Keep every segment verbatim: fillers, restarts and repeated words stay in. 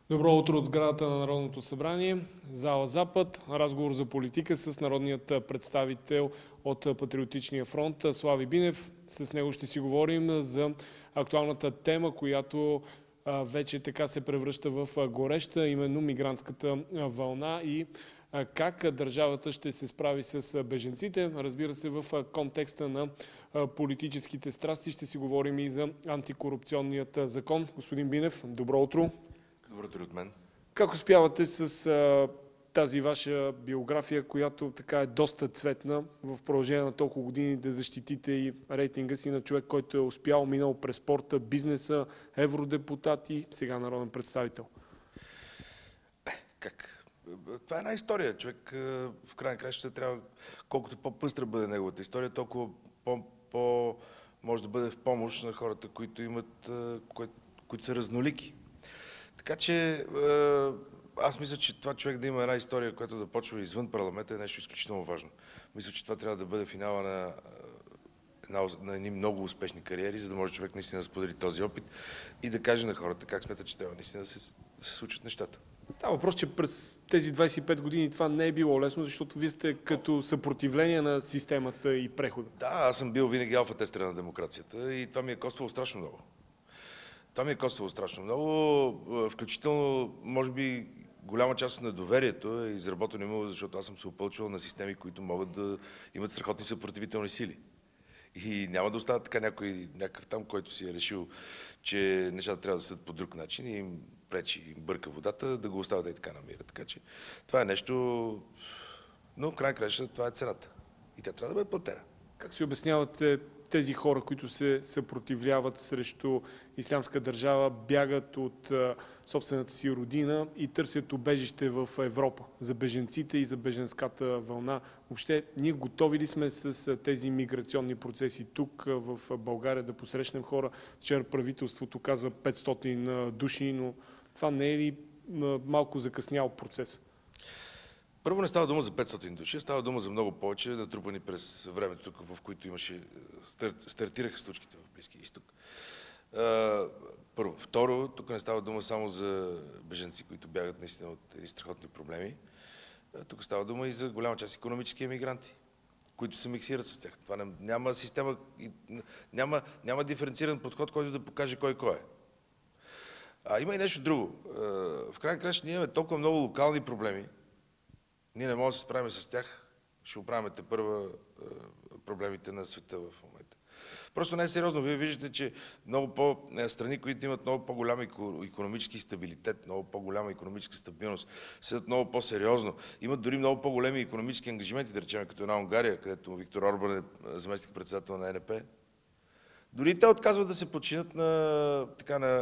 Добро утро от сградата на Народното събрание, зала Запад. Разговор за политика с народният представител от Патриотичния фронт Слави Бинев. С него ще си говорим за актуалната тема, която вече така се превръща в гореща, именно мигрантската вълна и как държавата ще се справи с бежанците. Разбира се, в контекста на политическите страсти ще си говорим и за антикорупционният закон. Господин Бинев, добро утро. Добро утро от мен. Как успявате с а, тази ваша биография, която така е доста цветна, в продължение на толкова години да защитите и рейтинга си на човек, който е успял, минал през спорта, бизнеса, евродепутат и сега народен представител? Е, как? Това е една история. Човек в крайна краща трябва, колкото по-пъстра бъде неговата история, толкова по, по може да бъде в помощ на хората, които имат, които, които са разнолики. Така че аз мисля, че това човек да има една история, която да почва извън парламента, е нещо изключително важно. Мисля, че това трябва да бъде финала на, на, на едни много успешни кариери, за да може човек наистина да сподели този опит и да каже на хората как смята, че трябва наистина да се, да се случат нещата. Става въпрос, че през тези двадесет и пет години това не е било лесно, защото вие сте като съпротивление на системата и прехода. Да, аз съм бил винаги алфа-тестера на демокрацията и това ми е коствало страшно много. Това ми е коствало страшно много, включително, може би, голяма част от недоверието е изработено имало, защото аз съм се опълчвал на системи, които могат да имат страхотни съпротивителни сили. И няма да остават така някой, някакъв там, който си е решил, че нещата трябва да са по друг начин и им пречи, им бърка водата, да го оставят и така намира. Така че това е нещо, но край краща това е цената. И тя трябва да бъде платена. Как си обяснявате тези хора, които се съпротивляват срещу ислямска държава, бягат от а, собствената си родина и търсят убежище в Европа за беженците и за беженската вълна? Въобще, ние готови ли сме с тези миграционни процеси тук в България да посрещнем хора? Вчера правителството казва петстотин души, но това не е ли малко закъснял процес? Първо, не става дума за петстотин души, става дума за много повече, натрупани през времето, в което имаше, стартираха случките в Близкия изток. Първо. Второ, тук не става дума само за беженци, които бягат наистина от едни страхотни проблеми. Тук става дума и за голяма част икономически емигранти, които се миксират с тях. Това не, няма система, няма, няма диференциран подход, който да покаже кой кой е. А има и нещо друго. В крайна краща ние имаме толкова много локални проблеми. Ние не можем да се справим с тях, ще оправим те първа проблемите на света в момента. Просто не е сериозно. Вие виждате, че много по-страни, които имат много по-голям икономически стабилитет, много по-голяма икономическа стабилност, седят много по-сериозно, имат дори много по-големи икономически ангажименти, да речем, като една Унгария, където Виктор Орбан е заместник-председател на Ен Еп. Дори те отказват да се подчинят на, така, на,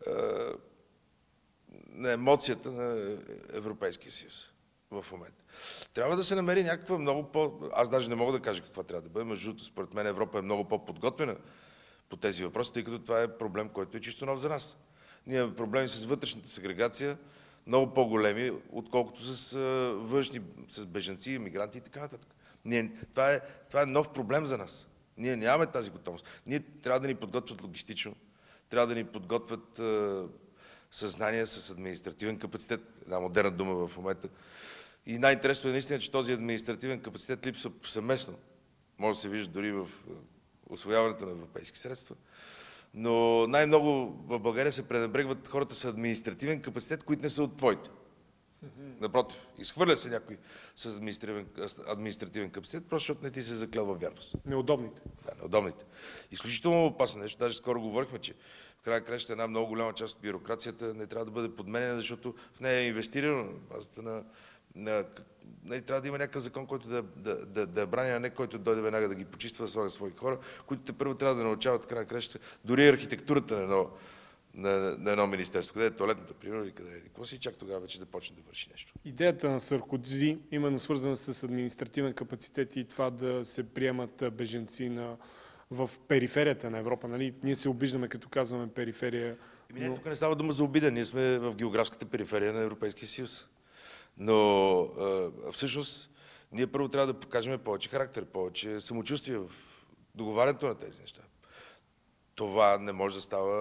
на емоцията на Европейския съюз. В момента. Трябва да се намери някаква много по... Аз даже не мога да кажа каква трябва да бъде. Между другото, според мен Европа е много по-подготвена по тези въпроси, тъй като това е проблем, който е чисто нов за нас. Ние имаме проблеми с вътрешната сегрегация, много по-големи, отколкото с външни, с бежанци, мигранти и така нататък. Ние... Това, е... това е нов проблем за нас. Ние нямаме тази готовност. Ние трябва да ни подготвят логистично, трябва да ни подготвят е... съзнание с административен капацитет, една модерна дума в момента. И най-интересно е наистина, че този административен капацитет липсва съвместно. Може да се вижда дори в усвояването на европейски средства. Но най-много в България се пренебрегват хората с административен капацитет, които не са от твоите. Mm-hmm. Напротив, изхвърля се някой с административен, административен капацитет, просто защото не ти се заклял във вярност. Неудобните. Да, неудобните. Изключително опасно нещо. Даже скоро говорихме, че в края краща една много голяма част от бюрокрацията не трябва да бъде подменена, защото в нея е инвестирано на базата на На, не, трябва да има някакъв закон, който да, да, да, да брани, а не който дойде веднага да ги почиства, да слага свои хора, които те първо трябва да научават край на краща, дори архитектурата на едно, на, на едно министерство, къде е тоалетната, примерно, или къде е какво си, и чак тогава вече да почне да върши нещо. Идеята на Саркози, именно свързана с административен капацитет и това да се приемат беженци на, в периферията на Европа, нали? Ние се обиждаме, като казваме периферия. Еми не, но... тук не става дума за обида, ние сме в географската периферия на Европейския съюз. Но а, всъщност ние първо трябва да покажем повече характер, повече самочувствие в договарянето на тези неща. Това не може да става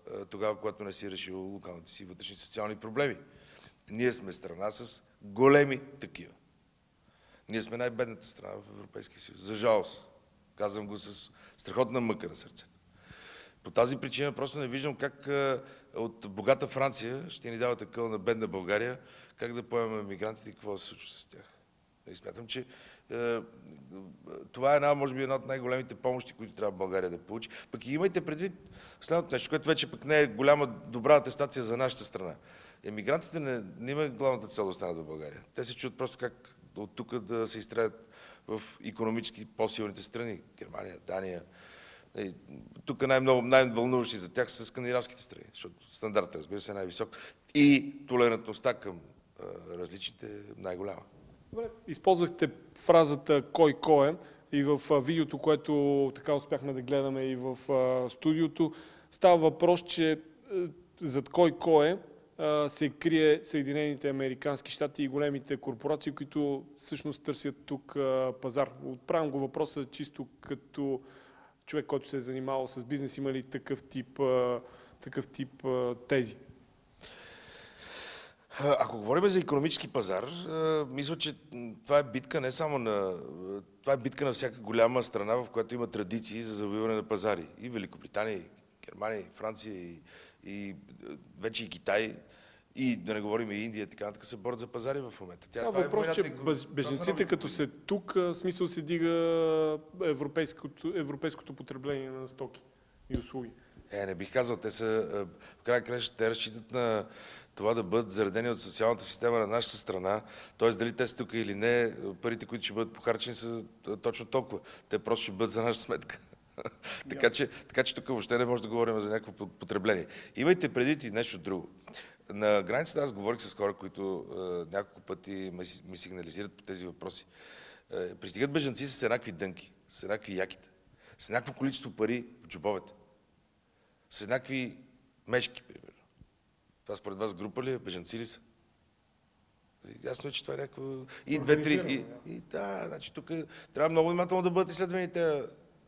тогава, когато не си решил локалните си вътрешни социални проблеми. Ние сме страна с големи такива. Ние сме най-бедната страна в Европейския съюз. За жалост. Казвам го с страхотна мъка на сърцето. По тази причина просто не виждам как от богата Франция ще ни давате къл на бедна България, как да поемем мигрантите и какво се случва с тях. И смятам, че е, това е една, може би, една от най-големите помощи, които трябва България да получи. Пък и имайте предвид следното нещо, което вече пък не е голяма добра атестация за нашата страна. Емигрантите не, не имат главната цел да останат в България. Те се чуят просто как от тук да се изстрелят в икономически по-силните страни. Германия, Дания. И, тук най-много, най-вълнуващи за тях са скандинавските страни, защото стандартът, разбира се, е най-висок. И толерантността към а, различните е най-голяма. Добре, използвахте фразата "кой кой е" и в а, видеото, което така успяхме да гледаме и в а, студиото. Става въпрос, че а, зад "кой кой е" а, се крие Съединените американски щати и големите корпорации, които всъщност търсят тук а, пазар. Отправям го въпроса чисто като човек, който се е занимавал с бизнес. Има ли такъв тип, а, такъв тип а, тези? Ако говорим за икономически пазар, мисля, че това е битка не само на... Това е битка на всяка голяма страна, в която има традиции за завоюване на пазари. И Великобритания, и Германия, и Франция, и, и вече и Китай, и да не говорим и Индия, така нататък се борят за пазари в момента. Тя, това е въпрос, че бежанците като се тук, смисъл се дига европейското, европейското потребление на стоки и услуги. Е, не бих казал. Те са, в край краща, те разчитат на това да бъдат заредени от социалната система на нашата страна. Т.е. дали те са тук или не, парите, които ще бъдат похарчени, са точно толкова. Те просто ще бъдат за наша сметка. така, че, така че тук въобще не може да говорим за някакво потребление. Имайте предвид и нещо друго. На границата аз говорих с хора, които е, няколко пъти ми сигнализират по тези въпроси. Е, пристигат бежанци с еднакви дънки, с еднакви яките, с еднакво количество пари в джобовете, с еднакви мешки, примерно. Това според вас група ли е? Бежанци ли са? Ясно е, че това е някакво... И две, три... И, и да, значи тук трябва много внимателно да бъдат изследвани тези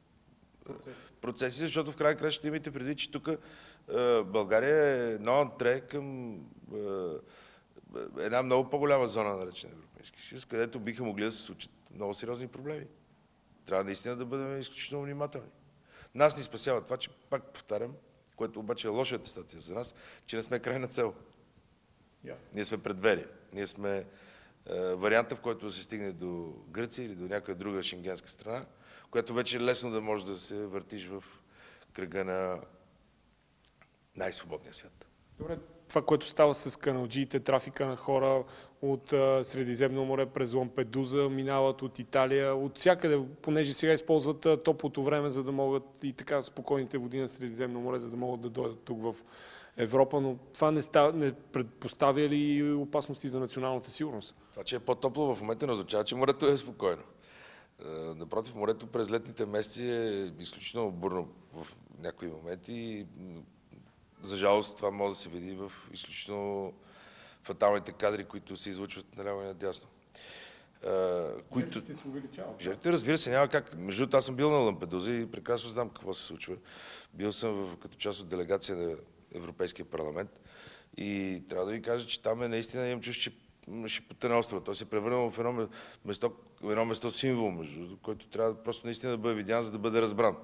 процеси, защото в край края ще имате преди, че тук е, България е едно антре към е, една много по-голяма зона, наречена Европейски съюз, където биха могли да се случат много сериозни проблеми. Трябва наистина да бъдем изключително внимателни. Нас ни спасява това, че, пак повтарям, което обаче е лоша атестация за нас, че не сме крайна цел. Yeah. Ние сме предверие. Ние сме е, варианта, в който да се стигне до Гърция или до някоя друга шенгенска страна, която вече е лесно да може да се въртиш в кръга на най-свободния свят. Добре, това, което става с каналджиите, трафика на хора от а, Средиземно море през Лампедуза, минават от Италия, от всякъде, понеже сега използват а, топлото време, за да могат и така спокойните води на Средиземно море, за да могат да дойдат тук в Европа, но това не, става, не предпоставя ли опасности за националната сигурност? Това, че е по-топло в момента, не означава, че морето е спокойно. Напротив, морето през летните месеци е изключително бурно в някои моменти. За жалост това може да се види в изключително фаталните кадри, които се излъчват наляво и надясно. Които... Жертвите се увеличават. Жертвите, разбира се, няма как. Между другото, аз съм бил на Лампедуза и прекрасно знам какво се случва. Бил съм в, като част от делегация на Европейския парламент и трябва да ви кажа, че там е наистина имам чувство, че ще потъне острова. Той се е превърнал в едно место, едно место символ, между другото, който трябва просто наистина да бъде видян, за да бъде разбран.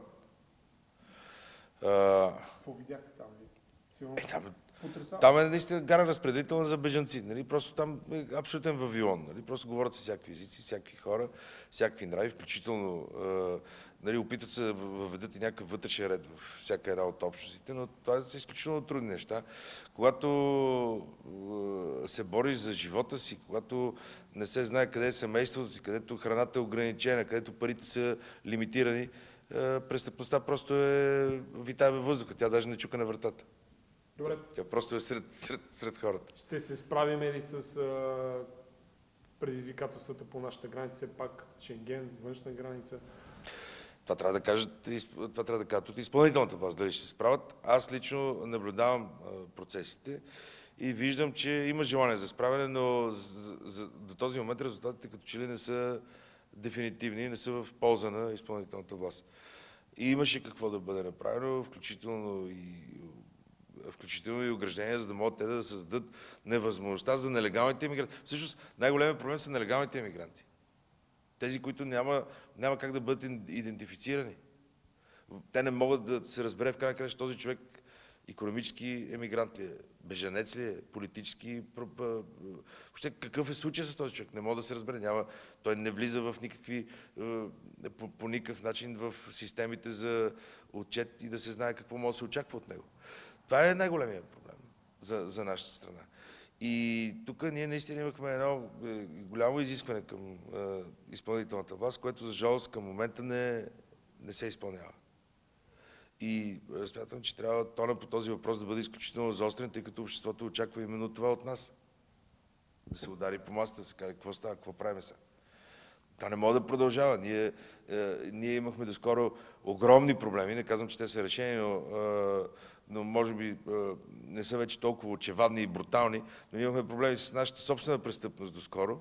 Какво видяхте там? Е, там, там е наистина гара разпределителна за бежанци. Нали? Просто там е абсолютен вавилон. Нали? Просто говорят с всякакви езици, всякакви хора, всякакви нрави, включително е, нали, опитат се да въведат и някакъв вътрешен ред в всяка една от общностите, но това са изключително трудни неща. Когато е, се бориш за живота си, когато не се знае къде е семейството си, където храната е ограничена, където парите са лимитирани, е, престъпността просто е витае във въздуха. Тя даже не чука на вратата. Добре. Тя просто е сред, сред, сред хората. Ще се справиме ли с а, предизвикателствата по нашата граница, пак Шенген, външна граница? Това трябва да кажат, това трябва да кажат от изпълнителната власт, дали ще се справят. Аз лично наблюдавам а, процесите и виждам, че има желание за справяне, но за, за, до този момент резултатите като че ли не са дефинитивни, не са в полза на изпълнителната власт. И имаше какво да бъде направено, включително и включително и ограждения, за да могат те да създадат невъзможността за нелегалните иммигранти. Всъщност най-големият проблем са нелегалните иммигранти. Тези, които няма, няма как да бъдат идентифицирани. Те не могат да се разбере в край на края, че този човек икономически емигрант ли е, бежанец ли е, политически... Въобще, какъв е случай с този човек? Не може да се разбере. Няма, той не влиза в никакви, по, по никакъв начин в системите за отчет и да се знае какво може да се очаква от него. Това е най-големият проблем за, за нашата страна. И тук ние наистина имахме едно голямо изискване към е, изпълнителната власт, което за жалост към момента не, не се изпълнява. И е, смятам, че трябва тона по този въпрос да бъде изключително заострен, тъй като обществото очаква именно това от нас. Да се удари по масата, да се каже какво става, какво правим сега. Това не може да продължава. Ние, е, ние имахме доскоро огромни проблеми, не казвам, че те са решени, но, е, но може би е, не са вече толкова очевадни и брутални, но ние имахме проблеми с нашата собствена престъпност доскоро.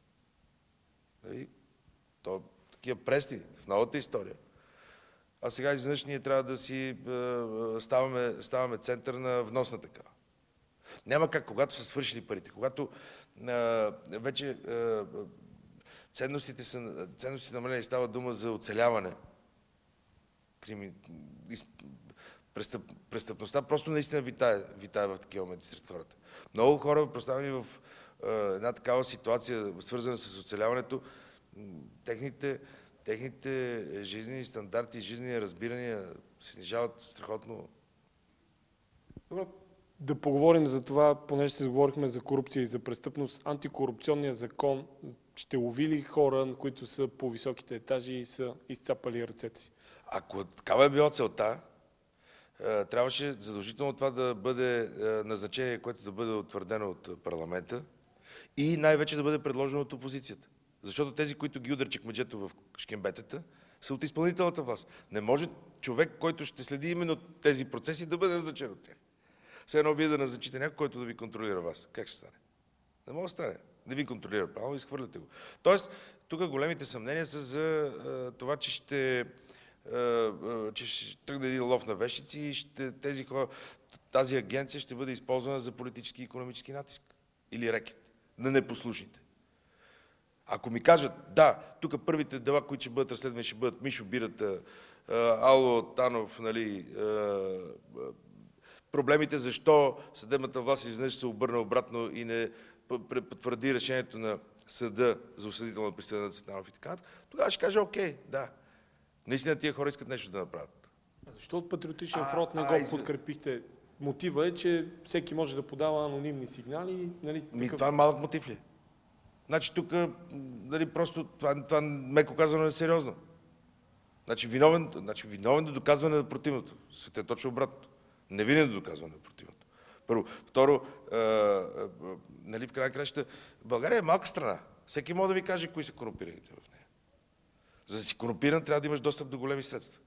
Нали? То такива пресни в новата история. А сега изведнъж ние трябва да си е, ставаме, ставаме център на вносна такава. Няма как, когато са свършили парите, когато е, вече е, ценностите са ценностите намалени, става дума за оцеляване. Крими, престъп, престъпността просто наистина витае, витае в такива моменти сред хората. Много хора, поставени в е, една такава ситуация, свързана с оцеляването, техните, техните жизнени стандарти, жизнени разбирания се снижават страхотно. Добре. Да поговорим за това, понеже се заговорихме за корупция и за престъпност. Антикорупционният закон ще лови ли хора, които са по високите етажи и са изцапали ръцете си? Ако такава е била целта, трябваше задължително това да бъде назначение, което да бъде утвърдено от парламента и най-вече да бъде предложено от опозицията. Защото тези, които ги удря чекмеджето в шкембетата, са от изпълнителната власт. Не може човек, който ще следи именно тези процеси, да бъде назначен от тях. Все едно вие да назначите някой, който да ви контролира вас. Как ще стане? Не може да стане. Да ви контролира право, изхвърляте го. Тоест, тук големите съмнения са за а, това, че ще, а, а, че ще тръгне един лов на вещици и ще, тези хора, тази агенция ще бъде използвана за политически и икономически натиск. Или рекет. На непослушните. Ако ми кажат, да, тук първите дела, които ще бъдат разследвани, ще бъдат Мишо Бирата, Ало Танов, нали, проблемите защо съдебната власт изведнъж се обърна обратно и не потвърди решението на съда за осъдителна присъда на Цветанов и така, тогава ще кажа окей, да. Наистина тия хора искат нещо да направят. А защо от Патриотичен фронт не го а, подкрепихте? Мотива е, че всеки може да подава анонимни сигнали. Нали, Ми, такъв... Това е малък мотив ли? Значи тук, нали, просто това, това меко казано е сериозно. Значи виновен, значи виновен до доказване на противното. Свете е точно обратното. Невинен до доказване на противното. Първо. Второ, е, е, нали, в крайна краща, България е малка страна. Всеки може да ви каже кои са корумпираните в нея. За да си корумпиран, трябва да имаш достъп до големи средства.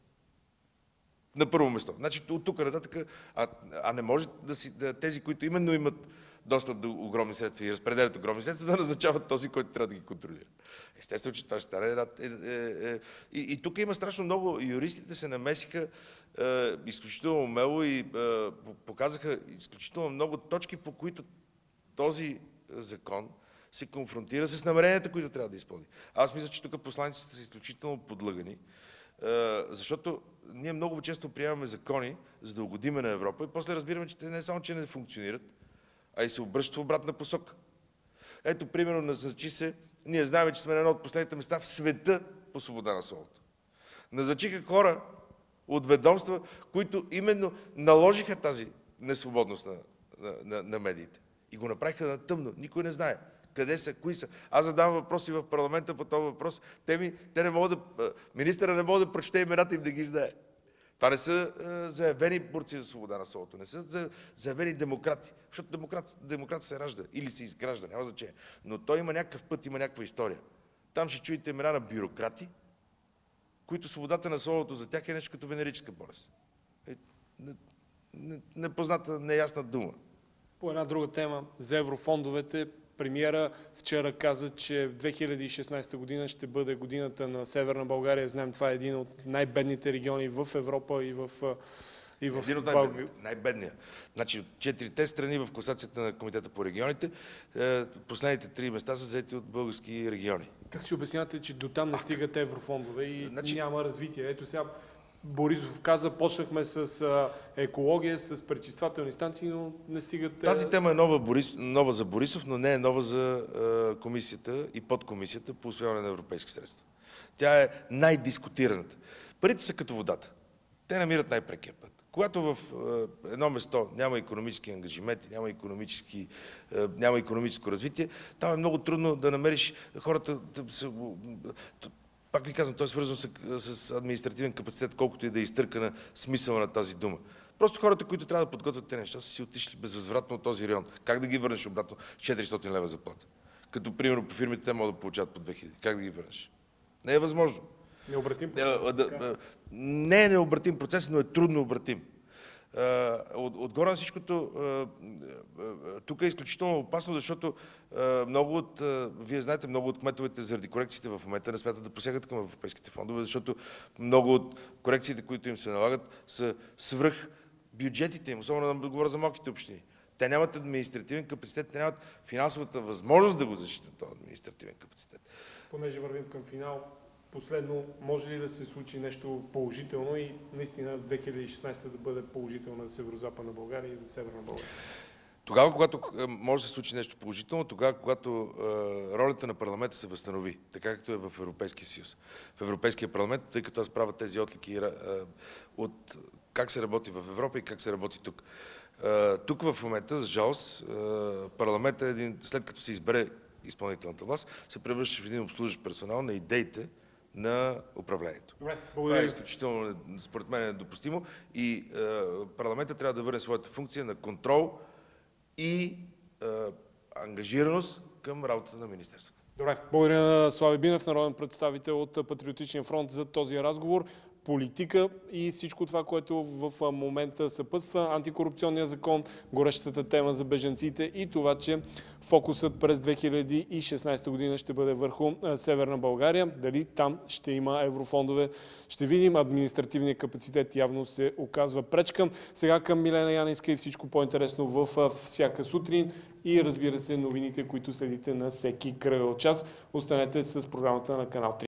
На първо место. Значи от тук нататък, а, а не може да си, да, тези, които именно имат достъп до огромни средства и разпределят огромни средства, да назначават този, който трябва да ги контролира. Естествено, че това ще стане. Е, е, е, и, и тук има страшно много. Юристите се намесиха е, изключително умело и е, показаха изключително много точки, по които този закон се конфронтира с намеренията, които трябва да изпълни. Аз мисля, че тук посланиците са изключително подлъгани, защото ние много често приемаме закони, за да угодиме на Европа и после разбираме, че те не само, че не функционират, а и се обръщат в обратна посока. Ето, примерно, назначи се, ние знаем, че сме на едно от последните места в света по свобода на словото. Назначиха хора от ведомства, които именно наложиха тази несвободност на, на, на, на медиите. И го направиха на тъмно. Никой не знае къде са, кои са. Аз задавам въпроси в парламента по този въпрос. Те, ми, те не могат да... Министъра не може да прочете имената им да ги знае. Това не са е, заявени борци за свобода на словото. Не са заявени демократи. Защото демократ, демократ се ражда или се изгражда, няма значение. Но той има някакъв път, има някаква история. Там ще чуете имена на бюрократи, които свободата на словото за тях е нещо като венерическа болест. Е, непозната, неясна дума. По една друга тема, за еврофондовете, премиера вчера каза, че в две хиляди и шестнадесета година ще бъде годината на Северна България. Знаем, това е един от най-бедните региони в Европа и в И в Един от най-бедните, най-бедния. Значи от четирите страни в класацията на Комитета по регионите, е, последните три места са взети от български региони. Как си обяснявате, че до там не стигат еврофондове и Значи- няма развитие? Ето сега Борисов каза, почнахме с а, екология, с пречиствателни станции, но не стигат... а, Тази тема е нова, Борис, нова за Борисов, но не е нова за е, комисията и подкомисията по усвояване на европейски средства. Тя е най-дискутираната. Парите са като водата. Те намират най-прекия път. Когато в е, едно место няма икономически ангажименти, няма, икономически, е, няма икономическо развитие, там е много трудно да намериш хората да се... Пак ви казвам, той е свързан с, с административен капацитет, колкото и да е изтъркана смисъла на тази дума. Просто хората, които трябва да подготвят тези неща, са си отишли безвъзвратно от този район. Как да ги върнеш обратно с четиристотин лева заплата? Като примерно по фирмите те могат да получават по две хиляди. Как да ги върнеш? Не е възможно. Необратим Е, процес. да, да, не е необратим процес, но е трудно обратим. Е, От, отгоре на всичкото, е, е, тук е изключително опасно, защото е, много от, е, вие знаете, много от кметовете заради корекциите в момента не смятат да посягат към европейските фондове, защото много от корекциите, които им се налагат, са свръх бюджетите им, особено да говоря за малките общини. Те нямат административен капацитет, те нямат финансовата възможност да го защитят този административен капацитет. Понеже вървим към финал, последно, може ли да се случи нещо положително и наистина две хиляди и шестнадесета да бъде положителна за Северо-Западна България и за Северна България? Тогава, когато е, може да се случи нещо положително, тогава, когато е, ролята на парламента се възстанови, така както е в Европейския съюз. В Европейския парламент, тъй като аз правя тези отлики е, от как се работи в Европа и как се работи тук. Е, тук в момента, за жалост, е, парламентът е един, след като се избере изпълнителната власт, се превръща в един обслужващ персонал на идеите на управлението. Добре, Това е благодаря. изключително, според мен, недопустимо и е, парламентът трябва да върне своята функция на контрол и е, ангажираност към работата на министерството. Добре, благодаря на Слави Бинев, народен представител от Патриотичния фронт, за този разговор. Политика и всичко това, което в момента съпътства, антикорупционния закон, горещата тема за бежанците и това, че фокусът през две хиляди и шестнадесета година ще бъде върху Северна България. Дали там ще има еврофондове, ще видим. Административният капацитет явно се оказва пречка. Сега към Милена Янинска и всичко по-интересно в всяка сутрин и разбира се новините, които следите на всеки кръгъл час. Останете с програмата на канал три.